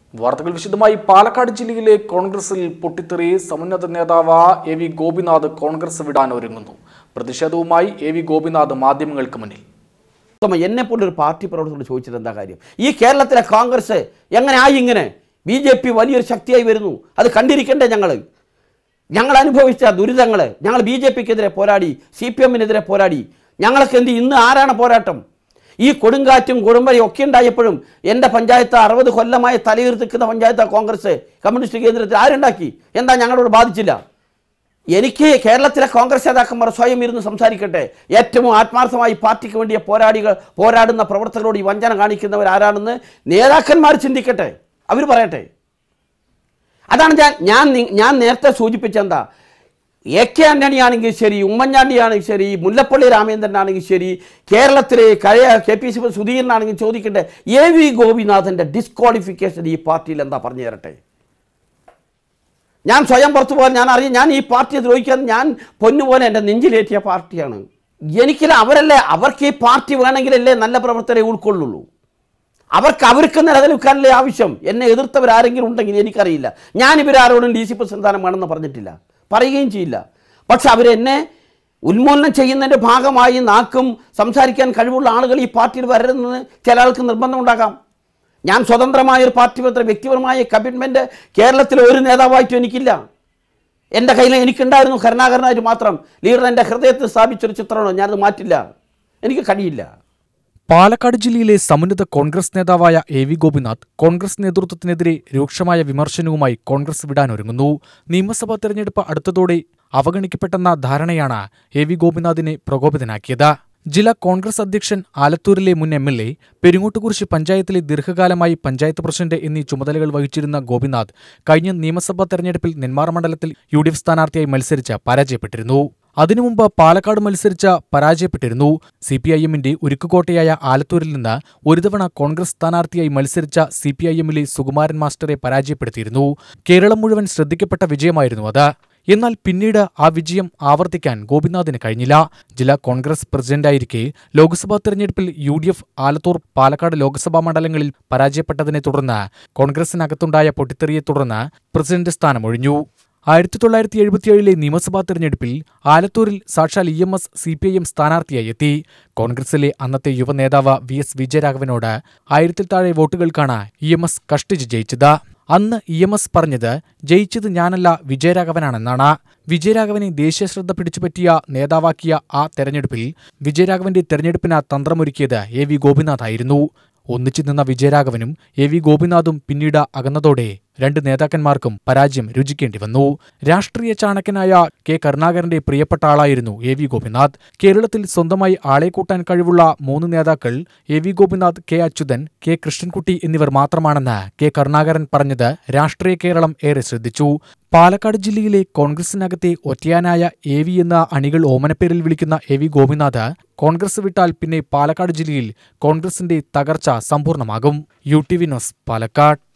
വാർത്തകൾ വിശദമായി. പാലക്കാട് ജില്ലയിലെ കോൺഗ്രസിൽ പൊട്ടിത്തെറി. സമുന്നത നേതാവ് എ.വി. ഗോപിനാഥ് കോൺഗ്രസ് വിടാൻ ഒരുങ്ങുന്നു. പ്രതിഷേധവുമായി എ.വി. ഗോപിനാഥ് മാധ്യമങ്ങൾക്ക് മുന്നിൽ. എന്നെ പോലൊരു പാർട്ടി പ്രവർത്തകരോട് ചോദിച്ചത് എന്താ കാര്യം? ഈ കേരളത്തിലെ കോൺഗ്രസ് എങ്ങനെയായി ഇങ്ങനെ? BJP വലിയൊരു ശക്തിയായി വരുന്നു. അത് കണ്ടിരിക്കണ്ടേ? ഞങ്ങൾ അനുഭവിച്ച ദുരിതങ്ങൾ. ഞങ്ങൾ BJPക്കെതിരെ പോരാടി, CPMനെതിരെ പോരാടി. ഞങ്ങൾക്ക് എന്ത് ഇന്ന് ആരാണ് പോരാട്ടം? ഈ കൊടുങ്കാറ്റും കൊടുമ്പയും ഒക്കെ ഉണ്ടായപ്പോഴും എൻ്റെ പഞ്ചായത്ത് 60 കൊല്ലമായി തലയുയർത്തിക്കുന്ന പഞ്ചായത്ത് കോൺഗ്രസ് കമ്മ്യൂണിസ്റ്റ് കേന്ദ്രത്തിൽ ആരുണ്ടാക്കി? എന്താ ഞങ്ങളോട് ബാധിച്ചില്ല? എനിക്ക് കേരളത്തിലെ കോൺഗ്രസ് നേതാക്കന്മാർ സ്വയം ഇരുന്ന് സംസാരിക്കട്ടെ. ഏറ്റവും ആത്മാർത്ഥമായി പാർട്ടിക്ക് വേണ്ടിയ പോരാടുന്ന പ്രവർത്തകരോട് ഈ വഞ്ചന കാണിക്കുന്നവർ ആരാണെന്ന് നേതാക്കന്മാർ ചിന്തിക്കട്ടെ, അവർ പറയട്ടെ. അതാണ് ഞാൻ നേരത്തെ സൂചിപ്പിച്ചെന്താ. AK ആന്റണിയാണെങ്കിൽ ശരി, ഉമ്മൻചാണ്ടിയാണെങ്കിൽ ശരി, മുല്ലപ്പള്ളി രാമചന്ദ്രനാണെങ്കിൽ ശരി, കേരളത്തിലെ KPC സുധീരനാണെങ്കിൽ ചോദിക്കട്ടെ, എ.വി. ഗോപിനാഥൻ്റെ ഡിസ്ക്വാളിഫിക്കേഷൻ ഈ പാർട്ടിയിൽ എന്താ പറഞ്ഞു തരട്ടെ. ഞാൻ സ്വയം പുറത്തു പോകാൻ ഞാൻ ഈ പാർട്ടിയെ ദ്രോഹിക്കാൻ ഞാൻ പൊന്നുപോലെ എൻ്റെ നെഞ്ചിലേറ്റിയ പാർട്ടിയാണ്. എനിക്കില്ല, അവർക്ക് ഈ പാർട്ടി വേണമെങ്കിലല്ലേ നല്ല പ്രവർത്തകരെ ഉൾക്കൊള്ളുള്ളൂ. അവർക്ക് നിലനിൽക്കാനല്ലേ ആവശ്യം. എന്നെ എതിർത്തവരാരെങ്കിലും ഉണ്ടെങ്കിൽ എനിക്കറിയില്ല. ഞാൻ ഇവരാരോടും DC പ്രസ്ഥാനം വേണമെന്ന് പറഞ്ഞിട്ടില്ല, പറയുകയും ചെയ്യില്ല. പക്ഷെ അവരെന്നെ ഉന്മൂലനം ചെയ്യുന്നതിൻ്റെ ഭാഗമായി നാക്കും സംസാരിക്കാൻ കഴിവുള്ള ആളുകൾ ഈ പാർട്ടിയിൽ വരരുതെന്ന് ചില ആൾക്ക് നിർബന്ധമുണ്ടാകാം. ഞാൻ സ്വതന്ത്രമായൊരു പാർട്ടി വ്യക്തിപരമായ കമ്മിറ്റ്മെൻറ്റ് കേരളത്തിലെ ഒരു നേതാവായിട്ടും എനിക്കില്ല. എൻ്റെ കയ്യിൽ എനിക്കുണ്ടായിരുന്നു കരുണാകരനായിട്ട് മാത്രം. ലീഡർ എൻ്റെ ഹൃദയത്തിൽ സ്ഥാപിച്ചൊരു ചിത്രമാണോ, ഞാനത് മാറ്റില്ല, എനിക്ക് കഴിയില്ല. പാലക്കാട് ജില്ലയിലെ സമുന്നത കോൺഗ്രസ് നേതാവായ എ.വി. ഗോപിനാഥ് കോൺഗ്രസ് നേതൃത്വത്തിനെതിരെ രൂക്ഷമായ വിമർശനവുമായി കോൺഗ്രസ് വിടാനൊരുങ്ങുന്നു. നിയമസഭാ തെരഞ്ഞെടുപ്പ് അടുത്തതോടെ അവഗണിക്കപ്പെട്ടെന്ന ധാരണയാണ് എ.വി. ഗോപിനാഥിനെ പ്രകോപിതനാക്കിയത്. ജില്ലാ കോൺഗ്രസ് അധ്യക്ഷൻ, ആലത്തൂരിലെ മുൻ MLA, പെരിങ്ങോട്ടുകുറിശി പഞ്ചായത്തിലെ ദീർഘകാലമായി പഞ്ചായത്ത് പ്രസിഡന്റ് എന്നീ ചുമതലകൾ വഹിച്ചിരുന്ന ഗോപിനാഥ് കഴിഞ്ഞ നിയമസഭാ തെരഞ്ഞെടുപ്പിൽ നെന്മാറ മണ്ഡലത്തിൽ UDF സ്ഥാനാർത്ഥിയായി മത്സരിച്ച് പരാജയപ്പെട്ടിരുന്നു. അതിനുമുമ്പ് പാലക്കാട് മത്സരിച്ച് പരാജയപ്പെട്ടിരുന്നു. CPIMന്റെ ഉരുക്കുകോട്ടയായ ആലത്തൂരിൽ നിന്ന് ഒരു തവണ കോൺഗ്രസ് സ്ഥാനാർത്ഥിയായി മത്സരിച്ച CPIMലെ സുകുമാരൻ മാസ്റ്ററെ പരാജയപ്പെടുത്തിയിരുന്നു. കേരളം മുഴുവൻ ശ്രദ്ധിക്കപ്പെട്ട വിജയമായിരുന്നു അത്. എന്നാൽ പിന്നീട് ആ വിജയം ആവർത്തിക്കാൻ ഗോപിനാഥിന് കഴിഞ്ഞില്ല. ജില്ലാ കോൺഗ്രസ് പ്രസിഡന്റായിരിക്കെ ലോക്സഭാ തെരഞ്ഞെടുപ്പിൽ UDF ആലത്തൂർ, പാലക്കാട് ലോക്സഭാ മണ്ഡലങ്ങളിൽ പരാജയപ്പെട്ടതിനെ തുടർന്ന് കോൺഗ്രസിനകത്തുണ്ടായ പൊട്ടിത്തെറിയെ തുടർന്ന് പ്രസിഡന്റ് സ്ഥാനം ഒഴിഞ്ഞു. 1977 നിയമസഭാ തെരഞ്ഞെടുപ്പിൽ ആലത്തൂരിൽ സാക്ഷാൽ EMS CPIM സ്ഥാനാർത്ഥിയായി എത്തി. കോൺഗ്രസിലെ അന്നത്തെ യുവനേതാവ് VS വിജയരാഘവനോട് 1000-ൽ താഴെ വോട്ടുകൾക്കാണ് EMS കഷ്ടിച്ച് ജയിച്ചത്. അന്ന് EMS പറഞ്ഞത് ജയിച്ചത് ഞാനല്ല, വിജയരാഘവനാണെന്നാണ്. വിജയരാഘവനെ ദേശീയശ്രദ്ധ പിടിച്ചുപറ്റിയ നേതാവാക്കിയ ആ തെരഞ്ഞെടുപ്പിൽ വിജയരാഘവന്റെ തെരഞ്ഞെടുപ്പിന് തന്ത്രമൊരുക്കിയത് എ.വി. ഗോപിനാഥായിരുന്നു. ഒന്നിച്ചു നിന്ന വിജയരാഘവനും എ.വി. ഗോപിനാഥും പിന്നീട് അകന്നതോടെ രണ്ട് നേതാക്കന്മാർക്കും പരാജയം രുചിക്കേണ്ടി വന്നു. രാഷ്ട്രീയ ചാണക്യനായ കെ. കരുണാകരന്റെ പ്രിയപ്പെട്ട ആളായിരുന്നു എ.വി. ഗോപിനാഥ്. കേരളത്തിൽ സ്വന്തമായി ആളെ കൂട്ടാൻ കഴിവുള്ള 3 നേതാക്കൾ എ.വി. ഗോപിനാഥ്, കെ. അച്യുതൻ, കെ. കൃഷ്ണൻകുട്ടി എന്നിവർ മാത്രമാണെന്ന് കെ. കരുണാകരൻ പറഞ്ഞത് രാഷ്ട്രീയ കേരളം ഏറെ ശ്രദ്ധിച്ചു. പാലക്കാട് ജില്ലയിലെ കോൺഗ്രസിനകത്തെ ഒറ്റയാനായ എ.വി. എന്ന അണികൾ ഓമനപ്പേരിൽ വിളിക്കുന്ന എ.വി. ഗോപിനാഥ് കോൺഗ്രസ് വിട്ടാൽ പിന്നെ പാലക്കാട് ജില്ലയിൽ കോൺഗ്രസിന്റെ തകർച്ച സമ്പൂർണ്ണമാകും. UTV news, Palakkad.